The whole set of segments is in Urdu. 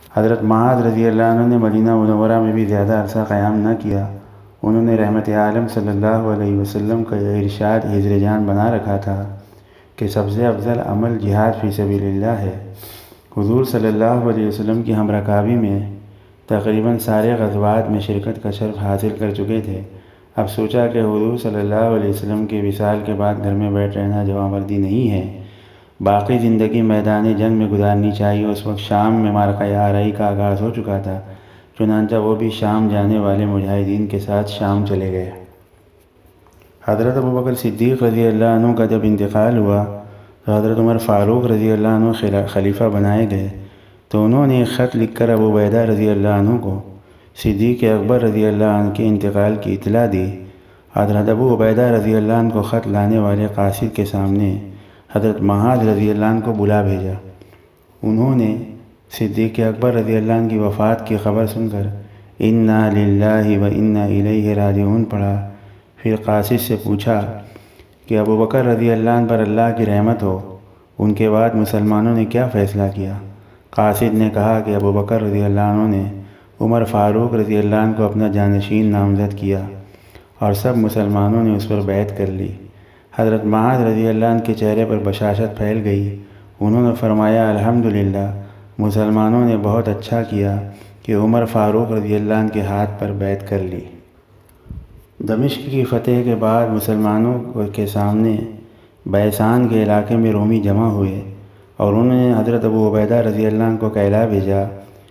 حضرت معاذ رضی اللہ عنہ نے مدینہ منورہ میں بھی زیادہ عرصہ قیام نہ کیا۔ انہوں نے رحمت عالم صلی اللہ علیہ وسلم کا یہ ارشاد حضر جان بنا رکھا تھا کہ سب سے افضل عمل جہاد فی سبیل اللہ ہے۔ حضور صلی اللہ علیہ وسلم کی ہم رکابی میں تقریباً سارے غزوات میں شرکت کا شرف حاصل کر چکے تھے۔ اب سوچا کہ حضور صلی اللہ علیہ وسلم کے وصال کے بعد گھر میں بیٹھ رہنا جوانمردی نہیں ہے، باقی زندگی میدان جنگ میں گزارنی چاہیے۔ اس وقت شام میں معرکہ آرائی کا آغاز ہو چکا تھا، چنانچہ وہ بھی شام جانے والے مجاہدین کے ساتھ شام چلے گئے۔ حضرت ابوبکر صدیق رضی اللہ عنہ کا جب انتقال ہوا تو حضرت عمر فاروق رضی اللہ عنہ خلیفہ بنائے گئے، تو انہوں نے ایک خط لکھ کر ابو عبیدہ رضی اللہ عنہ کو صدیق اکبر رضی اللہ عنہ کے انتقال کی اطلاع دی۔ حضرت ابو عبیدہ رضی اللہ عنہ کو خط لانے والے قاصد کے سامنے حضرت معاذ رضی اللہ عنہ کو بلا بھیجا۔ انہوں نے صدیق اکبر رضی اللہ عنہ کی وفات کی خبر سن کر انا للہ و انا الیہ راجعون پڑھا۔ پھر قاصد سے پوچھا کہ ابو بکر رضی اللہ عنہ پر اللہ کی رحمت ہو، ان کے بعد مسلمانوں نے کیا فیصلہ کیا؟ قاصد نے کہا کہ ابو بکر رضی اللہ عنہ نے عمر فاروق رضی اللہ عنہ کو اپنا جانشین نامزد کیا اور سب مسلمانوں نے اس پر بیعت کر لی۔ حضرت معاذ رضی اللہ عنہ کے چہرے پر بشاشت پھیل گئی۔ انہوں نے فرمایا الحمدللہ، مسلمانوں نے بہت اچھا کیا کہ عمر فاروق رضی اللہ عنہ کے ہاتھ پر بیعت کر لی۔ دمشق کی فتح کے بعد مسلمانوں کے سامنے بیسان کے علاقے میں رومی جمع ہوئے اور انہوں نے حضرت ابو عبیدہ رضی اللہ عنہ کو کہلا بھیجا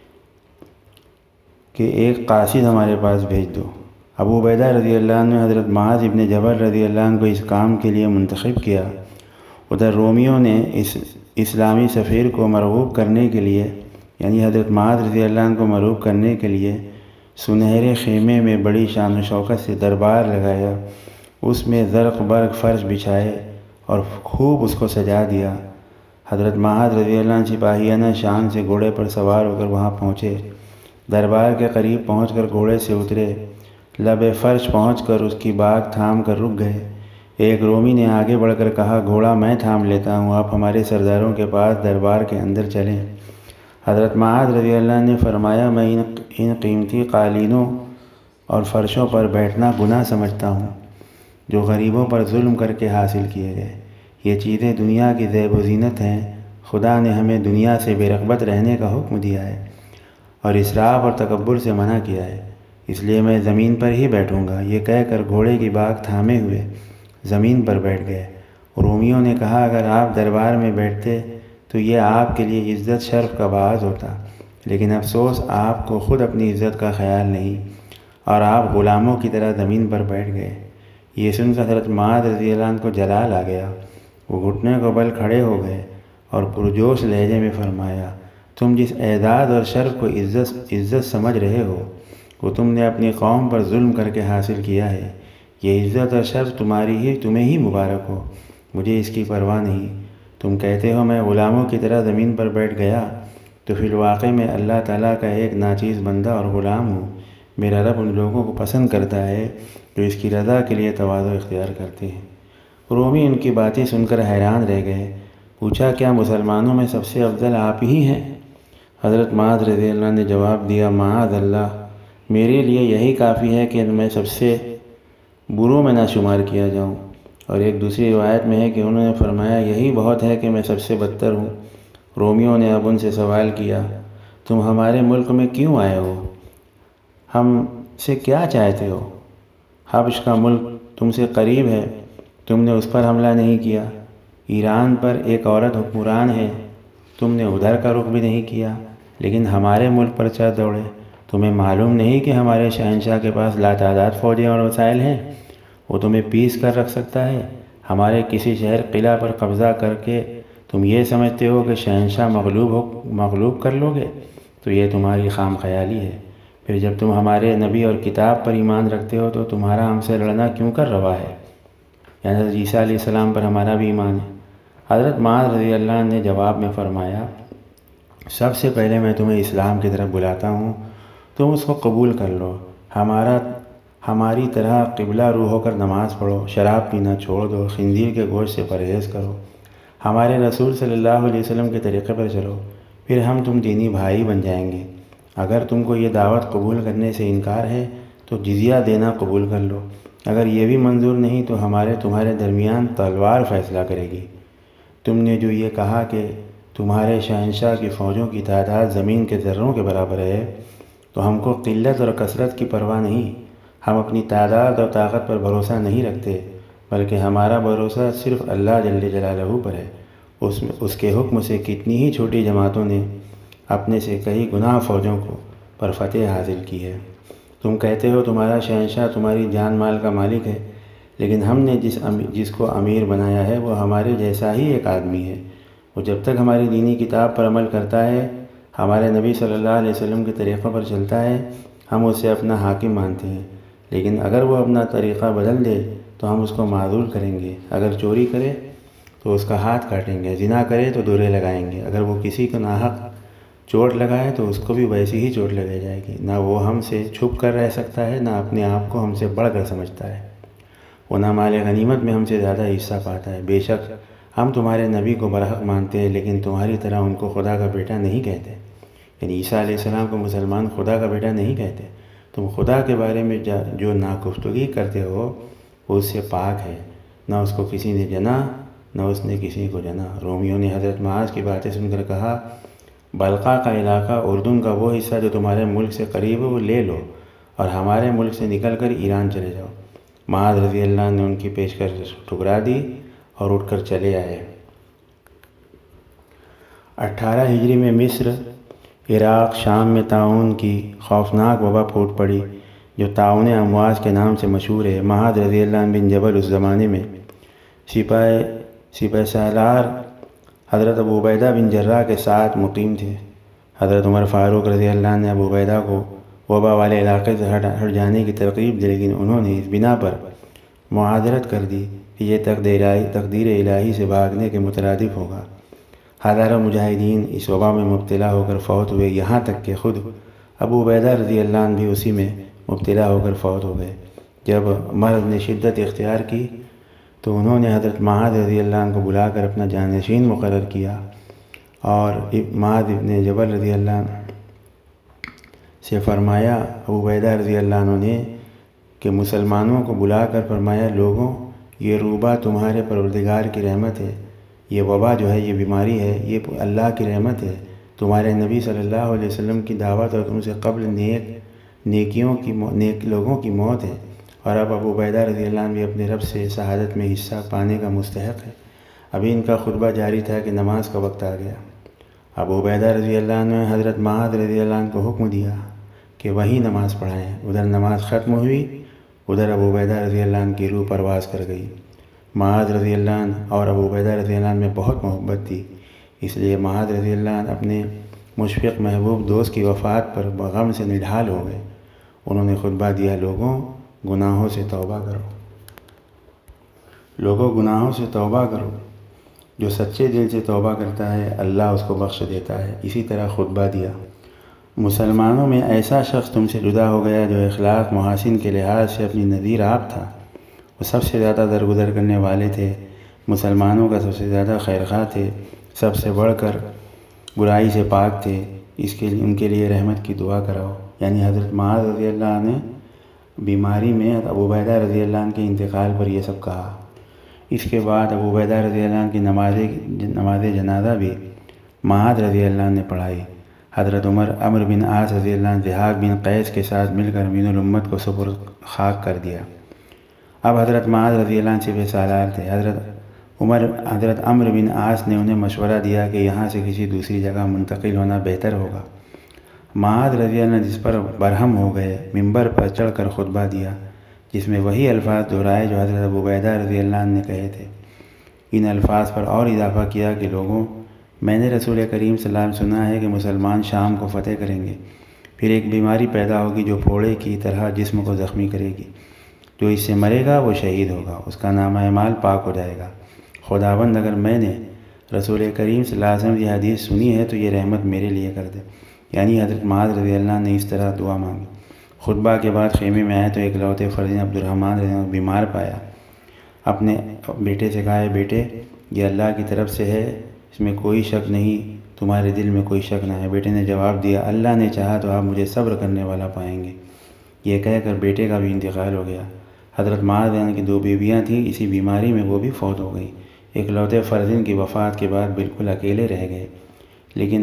کہ ایک قاصد ہمارے پاس بھیج دو۔ ابو عبیدہ رضی اللہ عنہ نے حضرت معاذ ابن جبل رضی اللہ عنہ کو اس کام کے لیے منتخب کیا۔ ادھر رومیوں نے اس اسلامی سفیر کو مرغوب کرنے کے لیے، یعنی حضرت معاذ رضی اللہ عنہ کو مرغوب کرنے کے لیے سنہرے خیمے میں بڑی شان و شوکت سے دربار لگایا، اس میں زرق برق فرش بچھائے اور خوب اس کو سجا دیا۔ حضرت معاذ رضی اللہ عنہ سپاہیانہ شان سے گھوڑے پر سوار ہو کر وہاں پہنچے۔ دربار کے قریب پہنچ کر گھوڑے سے اترے، لب فرش پہنچ کر اس کی باگ تھام کر رک گئے۔ ایک رومی نے آگے بڑھ کر کہا گھوڑا میں تھام لیتا ہوں، آپ ہمارے سرداروں کے پاس دربار کے اندر چلیں۔ حضرت معاذ رضی اللہ عنہ نے فرمایا میں ان قیمتی قالینوں اور فرشوں پر بیٹھنا گناہ سمجھتا ہوں جو غریبوں پر ظلم کر کے حاصل کیے گئے۔ یہ چیزیں دنیا کی زیب و زینت ہیں، خدا نے ہمیں دنیا سے بے رغبت رہنے کا حکم دیا ہے اور اسراف اور تکبر سے منع کیا ہے، اس لیے میں زمین پر ہی بیٹھوں گا۔ یہ کہہ کر گھوڑے کی باگ تھامے ہوئے زمین پر بیٹھ گئے۔ رومیوں نے کہا اگر آپ دربار میں بیٹھتے تو یہ آپ کے لیے عزت شرف کا باعث ہوتا، لیکن افسوس آپ کو خود اپنی عزت کا خیال نہیں اور آپ غلاموں کی طرح زمین پر بیٹھ گئے۔ یہ سن کر حضرت معاذ رضی اللہ عنہ کو جلال آ گیا، وہ گھٹنے کو بل کھڑے ہو گئے اور پرجوش لہجے میں فرمایا تم جس اعزاز اور شرف کو عزت سمجھ رہے ہو وہ تم نے اپنی قوم پر ظلم کر کے حاصل کیا ہے۔ یہ عزت اور شرف تمہیں ہی مبارک ہو، مجھے اس کی پرواہ نہیں۔ تم کہتے ہو میں غلاموں کی طرح زمین پر بیٹھ گیا، تو فی الواقع میں اللہ تعالیٰ کا ایک ناچیز بندہ اور غلام ہوں۔ میرا رب ان لوگوں کو پسند کرتا ہے جو اس کی رضا کے لیے تواضع اختیار کرتے ہیں۔ رومی ان کی باتیں سن کر حیران رہ گئے، پوچھا کیا مسلمانوں میں سب سے افضل آپ ہی ہیں؟ حضرت معاذ رضی اللہ عنہ نے جواب دیا معاذ اللہ، میرے لیے یہی کافی ہے کہ میں سب سے بروں میں نہ شمار کیا جاؤں۔ اور ایک دوسری روایت میں ہے کہ انہوں نے فرمایا یہی بہت ہے کہ میں سب سے بدتر ہوں۔ رومیوں نے اب ان سے سوال کیا تم ہمارے ملک میں کیوں آئے ہو؟ ہم سے کیا چاہتے ہو؟ حبش کا ملک تم سے قریب ہے، تم نے اس پر حملہ نہیں کیا۔ ایران پر ایک عورت حکمران ہے، تم نے ادھر کا رخ بھی نہیں کیا، لیکن ہمارے ملک پر چڑھ دوڑے۔ تمہیں معلوم نہیں کہ ہمارے شہنشاہ کے پاس لاتعداد فوجیں اور وسائل ہیں، وہ تمہیں پیس کر رکھ سکتا ہے۔ ہمارے کسی شہر قلعہ پر قبضہ کر کے تم یہ سمجھتے ہو کہ شہنشاہ مغلوب کر لو گے، تو یہ تمہاری خام خیالی ہے۔ پھر جب تم ہمارے نبی اور کتاب پر ایمان رکھتے ہو تو تمہارا ہم سے لڑنا کیوں کر روا ہے؟ یعنی حضرت عیسیٰ علیہ السلام پر ہمارا بھی ایمان ہے۔ حضرت معاذ رضی اللہ عنہ نے جواب میں فرمایا سب سے پہلے میں تمہیں اسلام کی طرف بلاتا ہوں، تم اس کو قبول کر لو۔ ہماری طرح قبلہ رو ہو کر نماز پڑھو، شراب پینا چھوڑ دو، خنزیر کے گوشت سے پرہیز کرو، ہمارے رسول صلی اللہ علیہ وسلم کے طریقے پر چلو، پھر ہم تم دینی بھائی بن جائیں گے۔ اگر تم کو یہ دعوت قبول کرنے سے انکار ہے تو جزیہ دینا قبول کر لو، اگر یہ بھی منظور نہیں تو تمہارے درمیان تلوار فیصلہ کرے گی۔ تم نے جو یہ کہا کہ تمہارے شہنشاہ کی فوجوں کی تعداد زمین کے ذروں کے برابر ہے، تو ہم کو قلت اور کثرت کی پرواہ نہیں۔ ہم اپنی تعداد اور طاقت پر بھروسہ نہیں رکھتے، بلکہ ہمارا بھروسہ صرف اللہ جل جلالہ پر ہے۔ اس کے حکم سے کتنی ہی چھوٹی جماعتوں نے اپنے سے کئی گنا فوجوں پر فتح حاصل کی ہے۔ تم کہتے ہو تمہارا شہنشاہ تمہاری جان مال کا مالک ہے، لیکن ہم نے جس کو امیر بنایا ہے وہ ہمارے جیسا ہی ایک آدمی ہے۔ وہ جب تک ہماری دینی کتاب پر عمل کرتا ہے، ہمارے نبی صلی اللہ علیہ وسلم کے طریقوں پر چلتا ہے، ہم اسے اپنا حاکم مانتے ہیں، لیکن اگر وہ اپنا طریقہ بدل دے تو ہم اس کو معذول کریں گے۔ اگر چوری کرے تو اس کا ہاتھ کاٹیں گے، زنا کرے تو دورے لگائیں گے، اگر وہ کسی کو ناحق چوٹ لگائے تو اس کو بھی ویسی ہی چوٹ لگائی جائے گی۔ نہ وہ ہم سے چھپ کر رہ سکتا ہے، نہ اپنے آپ کو ہم سے بڑھ کر سمجھتا ہے، وہ نہ مال غنیمت میں ہم سے زیادہ حصہ پاتا ہے۔ بے شک ہم تمہارے نبی کو برحق مانتے ہیں، لیکن تمہاری طرح ان کو خدا کا بیٹا نہیں کہتے۔ یعنی عیسیٰ علیہ السلام کو مسلمان خدا کا بیٹا نہیں کہتے۔ تم خدا کے بارے میں جو ناگفتگی کرتے ہو وہ اس سے پاک ہے، نہ اس کو کسی نے جنا نہ اس نے کسی کو جنا۔ رومیوں نے حضرت معاذ کی باتیں سن کر کہا، بلقا کا علاقہ، اردن کا وہ حصہ جو تمہارے ملک سے قریب ہے وہ لے لو، اور ہمارے ملک سے نکل کر ایران چلے جاؤ۔ معاذ رضی اللہ عنہ نے ان کی پیشکش ٹھکرا دی اور اٹھ کر چلے آئے۔ 18 ہجری میں مصر، عراق، شام میں طاعون کی خوفناک وبا پھوٹ پڑی جو طاعون امواس کے نام سے مشہور ہے۔ معاذ رضی اللہ عنہ بن جبل اس زمانے میں سپہ سالار حضرت ابو عبیدہ بن جراح کے ساتھ مقیم تھے۔ حضرت عمر فاروق رضی اللہ عنہ نے ابو عبیدہ کو وبا والے علاقے سے ہٹ جانے کی ترغیب دی، لیکن انہوں نے اس بنا پر معاذرت کر دی کہ یہ تقدیر الہی سے بھاگنے کے مترادف ہوگا۔ ہزاروں مجاہدین اس وبا میں مبتلا ہو کر فوت ہوئے، یہاں تک کہ خود ابو عبیدہ رضی اللہ عنہ بھی اسی میں مبتلا ہو کر فوت ہو گئے۔ جب مرض نے شدت اختیار کی تو انہوں نے حضرت معاذ رضی اللہ عنہ کو بلا کر اپنا جانشین مقرر کیا، اور معاذ بن جبل رضی اللہ عنہ سے فرمایا، ابو عبیدہ رضی اللہ عنہ نے کہ مسلمانوں کو بلا کر فرمایا، لوگوں یہ روبہ تمہارے پروردگار کی رحمت ہے، یہ وبا جو ہے، یہ بیماری ہے، یہ اللہ کی رحمت ہے، تمہارے نبی صلی اللہ علیہ وسلم کی دعوت اور تم سے قبل نیک لوگوں کی موت ہے، اور اب ابو عبیدہ رضی اللہ عنہ بھی اپنے رب سے شہادت میں حصہ پانے کا مستحق ہے۔ ابھی ان کا خطبہ جاری تھا کہ نماز کا وقت آ گیا۔ ابو عبیدہ رضی اللہ عنہ نے حضرت معاذ رضی اللہ عنہ کو حکم دیا کہ وہیں نماز پڑھائیں۔ ادھر نماز ختم ہوئی، ادھر ابو عبیدہ رضی اللہ عنہ کی روح پرواز کر گئی۔ معاذ رضی اللہ عنہ اور ابو عبیدہ رضی اللہ عنہ میں بہت محبت تھی، اس لیے معاذ رضی اللہ عنہ اپنے مشفق محبوب دوست کی وفات پر غم سے نڈھال ہو گئے۔ انہوں نے خطبہ دیا، لوگوں گناہوں سے توبہ کرو، جو سچے دل سے توبہ کرتا ہے اللہ اس کو بخش دیتا ہے۔ اسی طرح خطبہ دیا، مسلمانوں میں ایسا شخص تم سے جدا ہو گیا جو اخلاق محاسن کے لحاظ سے اپنی نظیر آپ تھا، وہ سب سے زیادہ درگزر کرنے والے تھے، مسلمانوں کا سب سے زیادہ خیرخواہ تھے، سب سے بڑھ کر برائی سے پاک تھے، ان کے لیے رحمت کی دعا کراؤ۔ یعنی حضرت معاذ رضی اللہ عنہ نے بیماری میں ابو عبیدہ رضی اللہ عنہ کے انتقال پر یہ سب کہا۔ اس کے بعد ابو عبیدہ رضی اللہ عنہ کی نماز جنازہ بھی معاذ رضی اللہ عنہ نے پڑھائی۔ حضرت عمر بن عاص رضی اللہ عنہ ضحاک بن قیس کے ساتھ مل کر امین الامت کو سپرد خاک کر دیا۔ اب حضرت معاذ رضی اللہ عنہ سپہ سالار تھے۔ حضرت عمر بن عاص نے انہیں مشورہ دیا کہ یہاں سے کسی دوسری جگہ منتقل ہونا بہتر ہوگا۔ معاذ رضی اللہ عنہ جس پر برہم ہو گئے، منبر پر چڑھ کر خطبہ دیا، جس میں وہی الفاظ دہرائے جو حضرت ابو عبیدہ رضی اللہ عنہ نے کہے تھے۔ ان الفاظ پر اور اضافہ کیا کہ لوگوں، میں نے رسول کریم صلی اللہ علیہ وسلم سنا ہے کہ مسلمان شام کو فتح کریں گے، پھر ایک بیماری پیدا ہوگی جو پھوڑے کی طرح جسم کو زخمی کرے گی، جو اس سے مرے گا وہ شہید ہوگا، اس کا نامہ اعمال پاک ہو جائے گا۔ خداوند اگر میں نے رسول کریم صلی اللہ علیہ وسلم کی حدیث سنی ہے تو یہ رحمت میرے لیے کر دے۔ یعنی حضرت معاذ رضی اللہ عنہ نے اس طرح دعا مانگی۔ خطبہ کے بعد خیمے میں آئے تو ایک لوتے فرزند عبد الرحمن رضی اللہ عنہ بیمار پایا۔ اپنے بیٹے سے کہا، بیٹے یہ اللہ کی طرف سے ہے، اس میں کوئی شک نہیں، تمہارے دل میں کوئی شک نہ ہے۔ بیٹے نے جواب دیا، اللہ نے چاہا تو آپ مجھے صبر کرنے والا پائیں گے۔ یہ کہہ کر بیٹے کا بھی انتقال ہو گیا۔ حضرت معاذ کی 2 بیویاں تھیں، اسی بیماری میں وہ بھی فوت ہو گئیں۔ اکلوتے فرزند کی وفات کے بعد بالکل اکیلے رہ گئے، لیکن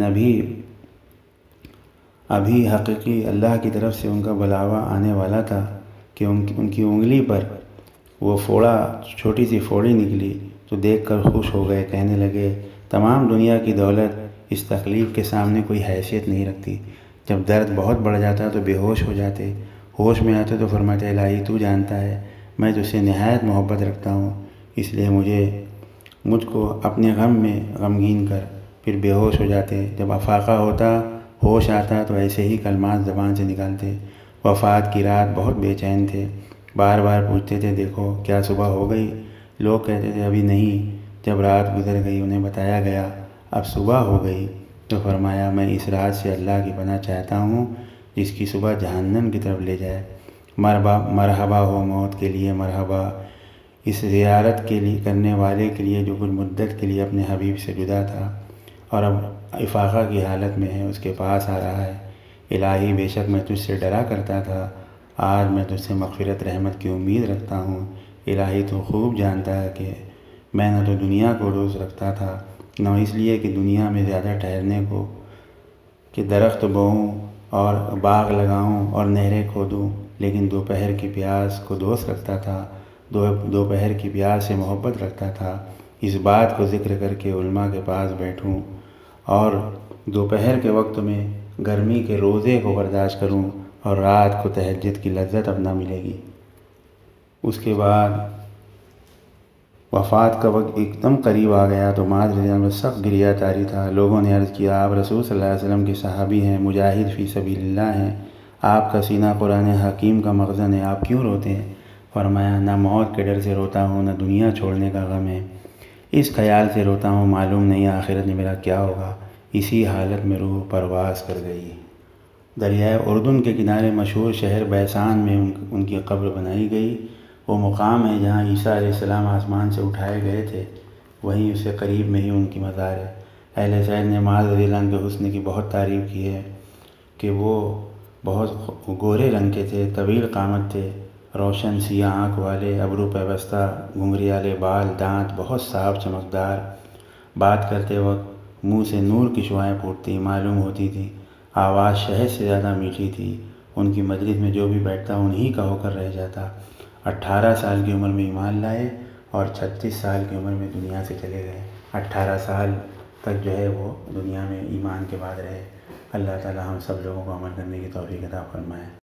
ابھی حقیقی اللہ کی طرف سے ان کا بلاوا آنے والا تھا کہ ان کی انگلی پر وہ چھوٹی سی پھوڑی نکلی تو دیکھ کر خوش ہو گئے، کہنے لگے تمام دنیا کی دولت اس تکلیف کے سامنے کوئی حیثیت نہیں رکھتی۔ جب درد بہت بڑھ جاتا تو بے ہوش ہو جاتے، ہوش میں آتے تو فرماتے الہی تو جانتا ہے میں تجھ سے نہایت محبت رکھتا ہوں، اس لیے مجھ کو اپنے غم میں غمگین کر۔ پھر بے ہوش ہو جاتے، جب افاقہ ہوتا، ہوش آتا تو ایسے ہی کلمات زبان سے نکالتے۔ وفات کی رات بہت بے چین تھے، بار بار پوچھتے تھے دیکھو کیا صبح ہو گئی؟ لوگ کہتے تھے ابھی نہیں۔ جب رات گزر گئی انہیں بتایا گیا اب صبح ہو گئی، تو فرمایا میں اس رات سے اللہ کی پناہ چاہتا ہوں جس کی صبح جہنم کی طرف لے جائے۔ مرحبا ہو موت کے لیے، مرحبا اس زیارت کے لیے کرنے والے کے لیے جو کچھ مدت کے لیے اپنے حبیب سے جدا تھا اور اب افاقہ کی حالت میں ہے، اس کے پاس آ رہا ہے۔ الہی بے شک میں تجھ سے ڈرا کرتا تھا، آج میں تجھ سے مغفرت رحمت کی امید رکھتا ہوں۔ الہی تو خوب جانتا ہے کہ میں نہ تو دنیا کو روز رکھتا تھا، نہ اس لیے کہ دنیا میں زیادہ ٹھہرنے کو، کہ درخت بوؤں اور باغ لگاؤں اور نہریں کھودوں، لیکن دوپہر کی پیاس کو دوست رکھتا تھا، دوپہر کی پیاس سے محبت رکھتا تھا۔ اس بات کو ذکر کر کے علماء کے پاس بیٹھوں اور دوپہر کے وقت میں گرمی کے روزے کو برداشت کروں اور رات کو تہجد کی لذت اب نہ ملے گی۔ اس کے بعد وفات کا وقت ایک دم قریب آ گیا تو معاذ رضی اللہ عنہ سخت گریہ طاری تھا۔ لوگوں نے عرض کیا آپ رسول صلی اللہ علیہ وسلم کے صحابی ہیں، مجاہد فی سبیل اللہ ہیں، آپ کا سینہ قرآن حکیم کا مخزن ہے، آپ کیوں روتے ہیں؟ فرمایا نہ موت کے ڈر سے روتا ہوں، نہ دنیا چھوڑنے کا غم ہے، اس خیال سے روتا ہوں معلوم نہیں آخرت میں میرا کیا ہوگا۔ اسی حالت میں روح پرواز کر گئی۔ دریائے اردن کے کنارے مشہور شہر بیسان میں ان کی قبر بنائی گئی۔ وہ مقام ہے جہاں عیسیٰ علیہ السلام آسمان سے اٹھائے گئے تھے، وہیں اس سے قریب میں ہی ان کی مزار ہے۔ اہل سیر نے معاذ رضی اللہ عنہ کے حسن کی بہت تعریف کی ہے کہ وہ بہت گورے رنگ کے تھے، طویل قامت تھے، روشن سیاہ آنکھ والے، ابرو پیوستہ، گھنگریالے بال، دانت بہت صاف چمکدار، بات کرتے وقت منہ سے نور کی شعائیں پھوٹتی معلوم ہوتی تھی، آواز شہد سے زیادہ میٹھی تھی۔ ان کی مجلس میں جو بھی بیٹھتا انہی کا ہو کر رہ جاتا۔ 18 سال کی عمر میں ایمان لائے اور 36 سال کی عمر میں دنیا سے چلے گئے۔ 18 سال تک جو ہے وہ دنیا میں ایمان کے بعد رہے۔ اللہ تعالی ہم سب لوگوں کو عمل کرنے کی توفیق عطا فرمائے۔